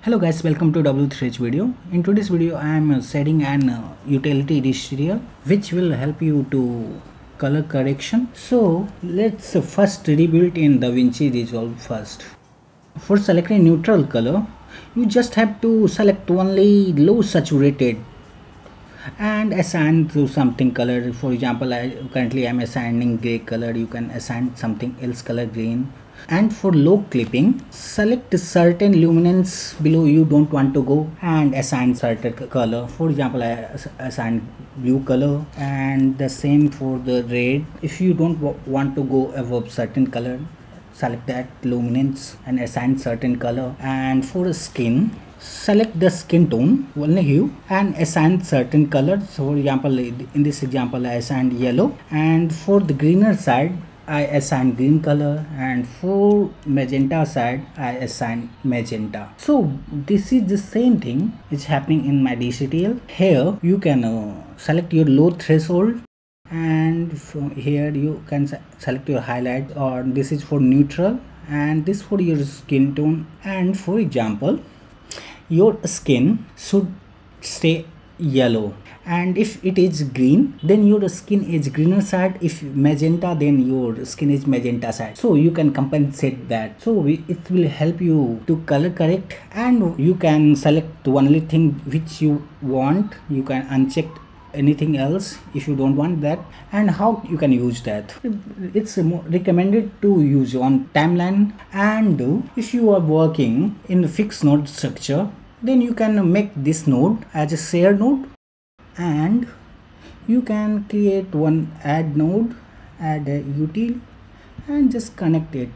Hello guys, welcome to W3H video. In today's video I am setting an utility DCTL which will help you to color correction. So let's first rebuild in DaVinci Resolve first. For selecting neutral color, you just have to select only low saturated and assign to something color. For example, currently I'm assigning gray color. You can assign something else color, green. And for low clipping, select a certain luminance below you don't want to go and assign certain color. For example, I assign blue color, and the same for the red. If you don't want to go above certain color, select that luminance and assign certain color. And for skin, select the skin tone, only hue, and assign certain color. So for example, in this example I assigned yellow, and for the greener side I assign green color, and for magenta side I assign magenta. So this is the same thing is happening in my DCTL. Here you can select your low threshold, and from here you can select your highlight, or this is for neutral, and this for your skin tone. And for example, your skin should stay yellow, and if it is green then your skin is greener side. If magenta, then your skin is magenta side. So you can compensate that. So it will help you to color correct, and you can select the only thing which you want. You can uncheck anything else if you don't want that. And how you can use that, it's recommended to use on timeline. And if you are working in a fixed node structure, then you can make this node as a shared node, and you can create one add node, add a util, and just connect it.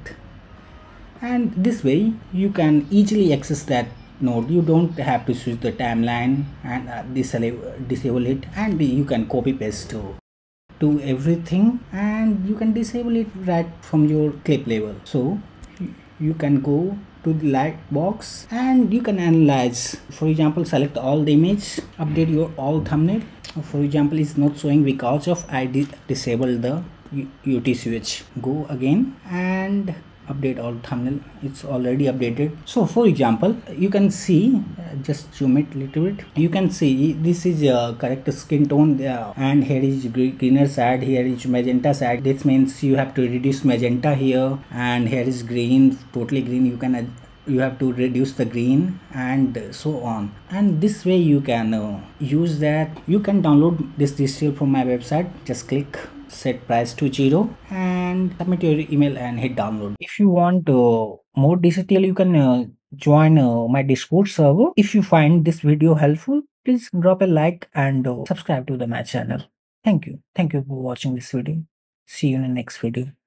And this way you can easily access that node. You don't have to switch the timeline and disable it, and you can copy paste to everything, and you can disable it right from your clip level. So you can go to the light box and you can analyze. For example, select all the image, update your all thumbnail. For example, it's not showing because of I disabled the UT switch. Go again and update all thumbnail. It's already updated. So for example, you can see, just zoom it a little bit, you can see this is a correct skin tone there, and here is greener side, here is magenta side. This means you have to reduce magenta here, and here is green, totally green. You have to reduce the green, and so on. And this way you can use that. You can download this DCTL from my website. Just click set price to 0 and submit your email and hit download. If you want more DCTL, you can join my Discord server. If you find this video helpful, please drop a like and subscribe to my channel. Thank you for watching this video. See you in the next video.